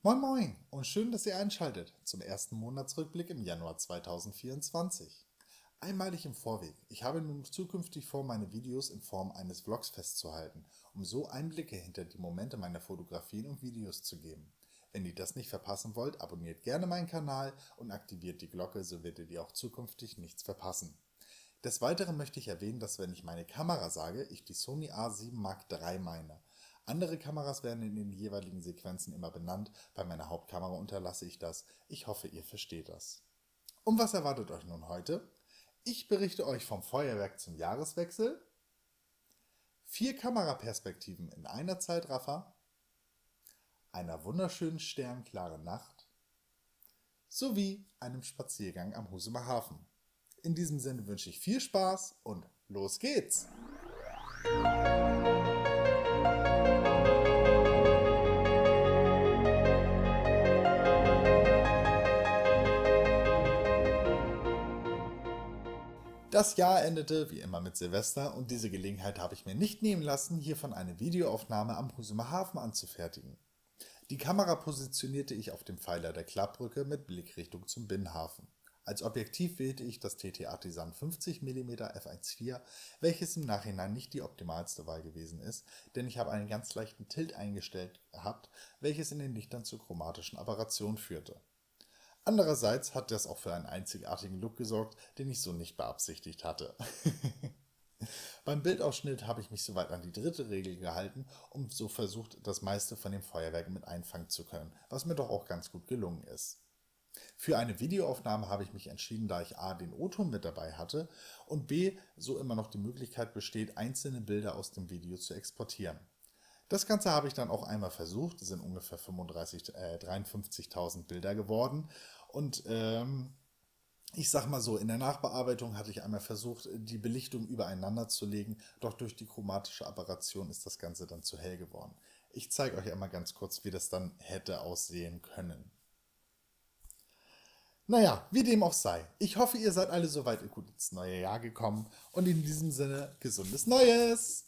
Moin Moin und schön, dass ihr einschaltet zum ersten Monatsrückblick im Januar 2024. Einmalig im Vorweg, ich habe nun zukünftig vor, meine Videos in Form eines Vlogs festzuhalten, um so Einblicke hinter die Momente meiner Fotografien und Videos zu geben. Wenn ihr das nicht verpassen wollt, abonniert gerne meinen Kanal und aktiviert die Glocke, so werdet ihr auch zukünftig nichts verpassen. Des Weiteren möchte ich erwähnen, dass wenn ich meine Kamera sage, ich die Sony A7 Mark III meine. Andere Kameras werden in den jeweiligen Sequenzen immer benannt, bei meiner Hauptkamera unterlasse ich das. Ich hoffe, ihr versteht das. Und was erwartet euch nun heute? Ich berichte euch vom Feuerwerk zum Jahreswechsel, 4 Kameraperspektiven in einer Zeitraffer, einer wunderschönen sternklaren Nacht sowie einem Spaziergang am Husumer Hafen. In diesem Sinne wünsche ich viel Spaß und los geht's! Das Jahr endete wie immer mit Silvester und diese Gelegenheit habe ich mir nicht nehmen lassen, hiervon eine Videoaufnahme am Husumer Hafen anzufertigen. Die Kamera positionierte ich auf dem Pfeiler der Klappbrücke mit Blickrichtung zum Binnenhafen. Als Objektiv wählte ich das TT Artisan 50 mm f1.4, welches im Nachhinein nicht die optimalste Wahl gewesen ist, denn ich habe einen ganz leichten Tilt eingestellt gehabt, welches in den Lichtern zur chromatischen Aberration führte. Andererseits hat das auch für einen einzigartigen Look gesorgt, den ich so nicht beabsichtigt hatte. Beim Bildausschnitt habe ich mich soweit an die dritte Regel gehalten und so versucht, das meiste von dem Feuerwerk mit einfangen zu können, was mir doch auch ganz gut gelungen ist. Für eine Videoaufnahme habe ich mich entschieden, da ich a. den O-Ton mit dabei hatte und b. so immer noch die Möglichkeit besteht, einzelne Bilder aus dem Video zu exportieren. Das Ganze habe ich dann auch einmal versucht, es sind ungefähr 53.000 Bilder geworden und ich sag mal so, in der Nachbearbeitung hatte ich einmal versucht, die Belichtung übereinander zu legen, doch durch die chromatische Aberration ist das Ganze dann zu hell geworden. Ich zeige euch einmal ganz kurz, wie das dann hätte aussehen können. Naja, wie dem auch sei. Ich hoffe, ihr seid alle soweit gut ins neue Jahr gekommen und in diesem Sinne gesundes Neues!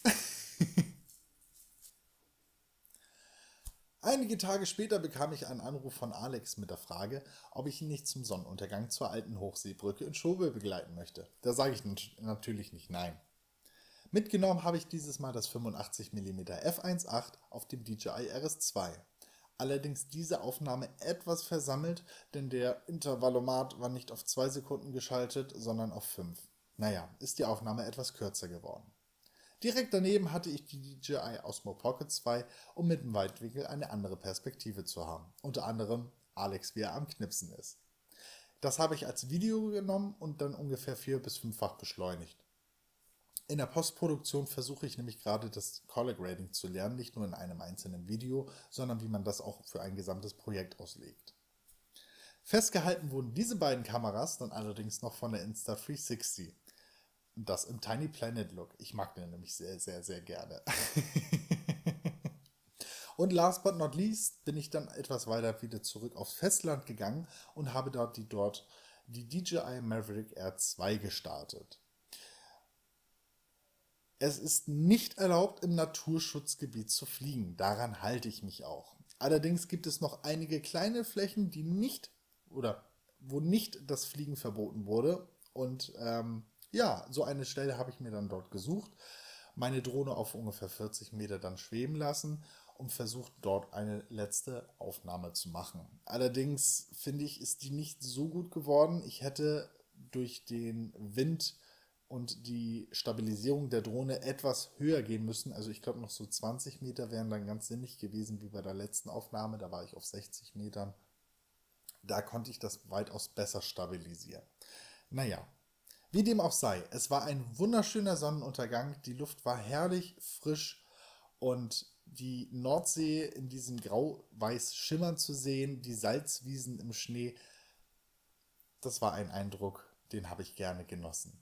Einige Tage später bekam ich einen Anruf von Alex mit der Frage, ob ich ihn nicht zum Sonnenuntergang zur alten Hochseebrücke in Schobel begleiten möchte. Da sage ich natürlich nicht nein. Mitgenommen habe ich dieses Mal das 85 mm f1.8 auf dem DJI RS2. Allerdings diese Aufnahme etwas versammelt, denn der Intervallomat war nicht auf 2 Sekunden geschaltet, sondern auf 5. Naja, ist die Aufnahme etwas kürzer geworden. Direkt daneben hatte ich die DJI Osmo Pocket 2, um mit dem Weitwinkel eine andere Perspektive zu haben. Unter anderem Alex, wie er am Knipsen ist. Das habe ich als Video genommen und dann ungefähr 4- bis 5-fach beschleunigt. In der Postproduktion versuche ich nämlich gerade das Color Grading zu lernen, nicht nur in einem einzelnen Video, sondern wie man das auch für ein gesamtes Projekt auslegt. Festgehalten wurden diese beiden Kameras dann allerdings noch von der Insta360. Das im Tiny Planet Look. Ich mag den nämlich sehr, sehr, sehr gerne. Und last but not least bin ich dann etwas weiter wieder zurück aufs Festland gegangen und habe dort die DJI Maverick Air 2 gestartet. Es ist nicht erlaubt, im Naturschutzgebiet zu fliegen. Daran halte ich mich auch. Allerdings gibt es noch einige kleine Flächen, die nicht oder wo nicht das Fliegen verboten wurde. Und ja, so eine Stelle habe ich mir dann dort gesucht, meine Drohne auf ungefähr 40 Meter dann schweben lassen und versucht dort eine letzte Aufnahme zu machen. Allerdings finde ich, ist die nicht so gut geworden. Ich hätte durch den Wind und die Stabilisierung der Drohne etwas höher gehen müssen. Also ich glaube noch so 20 Meter wären dann ganz sinnig gewesen wie bei der letzten Aufnahme. Da war ich auf 60 Metern. Da konnte ich das weitaus besser stabilisieren. Naja. Wie dem auch sei, es war ein wunderschöner Sonnenuntergang, die Luft war herrlich frisch und die Nordsee in diesem grau-weiß Schimmern zu sehen, die Salzwiesen im Schnee, das war ein Eindruck, den habe ich gerne genossen.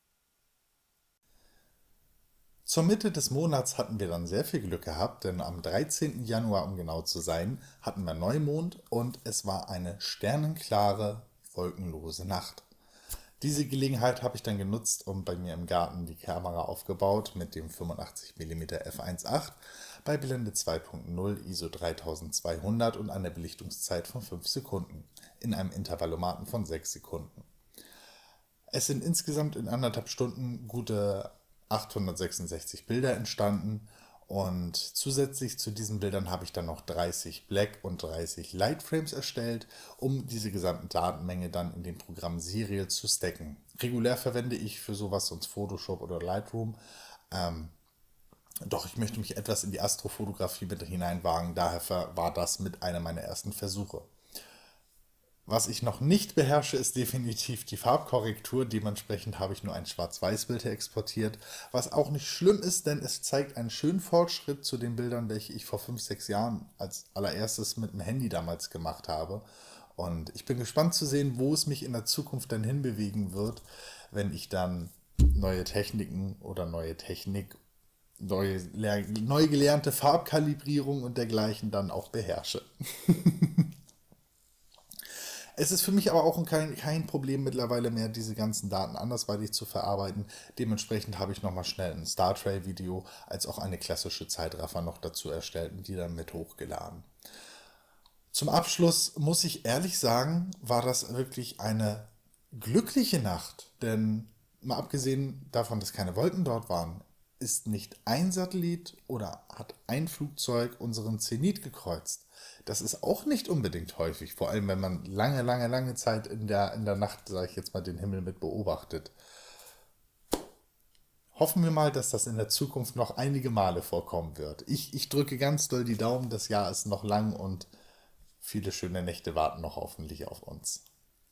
Zur Mitte des Monats hatten wir dann sehr viel Glück gehabt, denn am 13. Januar, um genau zu sein, hatten wir Neumond und es war eine sternenklare, wolkenlose Nacht. Diese Gelegenheit habe ich dann genutzt und bei mir im Garten die Kamera aufgebaut mit dem 85 mm f1.8. bei Blende 2.0, ISO 3200 und einer Belichtungszeit von 5 Sekunden in einem Intervallomaten von 6 Sekunden. Es sind insgesamt in 1,5 Stunden gute 866 Bilder entstanden und zusätzlich zu diesen Bildern habe ich dann noch 30 Black- und 30 Lightframes erstellt, um diese gesamte Datenmenge dann in dem Programm Serial zu stacken. Regulär verwende ich für sowas sonst Photoshop oder Lightroom, doch ich möchte mich etwas in die Astrofotografie mit hineinwagen, daher war das mit einer meiner ersten Versuche. Was ich noch nicht beherrsche, ist definitiv die Farbkorrektur. Dementsprechend habe ich nur ein Schwarz-Weiß-Bild exportiert, was auch nicht schlimm ist, denn es zeigt einen schönen Fortschritt zu den Bildern, welche ich vor 5, 6 Jahren als allererstes mit dem Handy damals gemacht habe. Und ich bin gespannt zu sehen, wo es mich in der Zukunft dann hinbewegen wird, wenn ich dann neue Techniken oder neue Technik, neu gelernte Farbkalibrierung und dergleichen dann auch beherrsche. Es ist für mich aber auch kein Problem mittlerweile mehr, diese ganzen Daten andersweitig zu verarbeiten. Dementsprechend habe ich nochmal schnell ein Star Trail Video als auch eine klassische Zeitraffer noch dazu erstellt und die dann mit hochgeladen. Zum Abschluss muss ich ehrlich sagen, war das wirklich eine glückliche Nacht, denn mal abgesehen davon, dass keine Wolken dort waren, ist nicht ein Satellit oder hat ein Flugzeug unseren Zenit gekreuzt. Das ist auch nicht unbedingt häufig, vor allem wenn man lange Zeit in der Nacht, sage ich jetzt mal, den Himmel mit beobachtet. Hoffen wir mal, dass das in der Zukunft noch einige Male vorkommen wird. Ich drücke ganz doll die Daumen, das Jahr ist noch lang und viele schöne Nächte warten noch hoffentlich auf uns.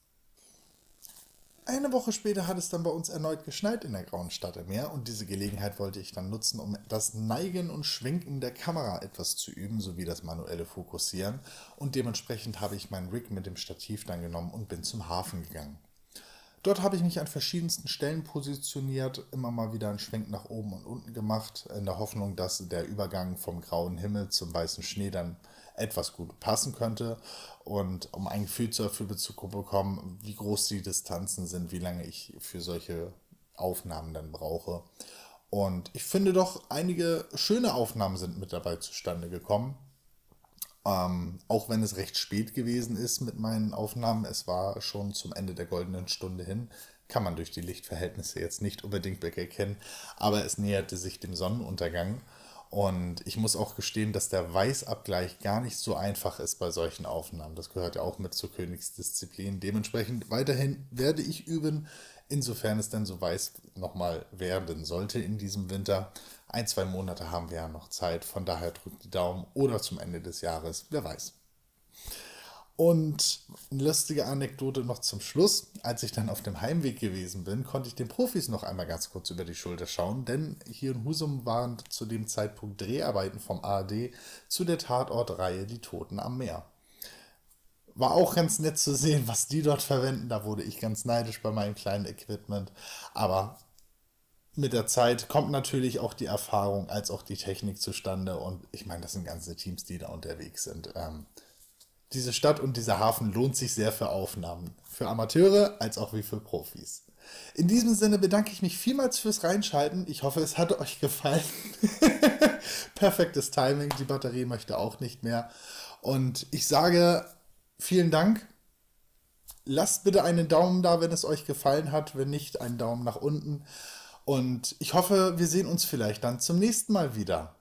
Eine Woche später hat es dann bei uns erneut geschneit in der Grauen Stadt im Meer und diese Gelegenheit wollte ich dann nutzen, um das Neigen und Schwenken der Kamera etwas zu üben, sowie das manuelle Fokussieren, und dementsprechend habe ich meinen Rig mit dem Stativ dann genommen und bin zum Hafen gegangen. Dort habe ich mich an verschiedensten Stellen positioniert, immer mal wieder einen Schwenk nach oben und unten gemacht, in der Hoffnung, dass der Übergang vom grauen Himmel zum weißen Schnee dann etwas gut passen könnte und um ein Gefühl dafür zu bekommen, wie groß die Distanzen sind, wie lange ich für solche Aufnahmen dann brauche. Und ich finde doch, einige schöne Aufnahmen sind mit dabei zustande gekommen. Auch wenn es recht spät gewesen ist mit meinen Aufnahmen, es war schon zum Ende der goldenen Stunde hin, kann man durch die Lichtverhältnisse jetzt nicht unbedingt erkennen, aber es näherte sich dem Sonnenuntergang und ich muss auch gestehen, dass der Weißabgleich gar nicht so einfach ist bei solchen Aufnahmen. Das gehört ja auch mit zur Königsdisziplin. Dementsprechend weiterhin werde ich üben, insofern es denn so weiß nochmal werden sollte in diesem Winter. 1, 2 Monate haben wir ja noch Zeit, von daher drückt die Daumen oder zum Ende des Jahres, wer weiß. Und eine lustige Anekdote noch zum Schluss. Als ich dann auf dem Heimweg gewesen bin, konnte ich den Profis noch einmal ganz kurz über die Schulter schauen, denn hier in Husum waren zu dem Zeitpunkt Dreharbeiten vom ARD zu der Tatortreihe Die Toten am Meer. War auch ganz nett zu sehen, was die dort verwenden. Da wurde ich ganz neidisch bei meinem kleinen Equipment. Aber mit der Zeit kommt natürlich auch die Erfahrung als auch die Technik zustande. Und ich meine, das sind ganze Teams, die da unterwegs sind. Diese Stadt und dieser Hafen lohnt sich sehr für Aufnahmen. Für Amateure als auch wie für Profis. In diesem Sinne bedanke ich mich vielmals fürs Reinschalten. Ich hoffe, es hat euch gefallen. Perfektes Timing. Die Batterie möchte auch nicht mehr. Und ich sage vielen Dank. Lasst bitte einen Daumen da, wenn es euch gefallen hat. Wenn nicht, einen Daumen nach unten. Und ich hoffe, wir sehen uns vielleicht dann zum nächsten Mal wieder.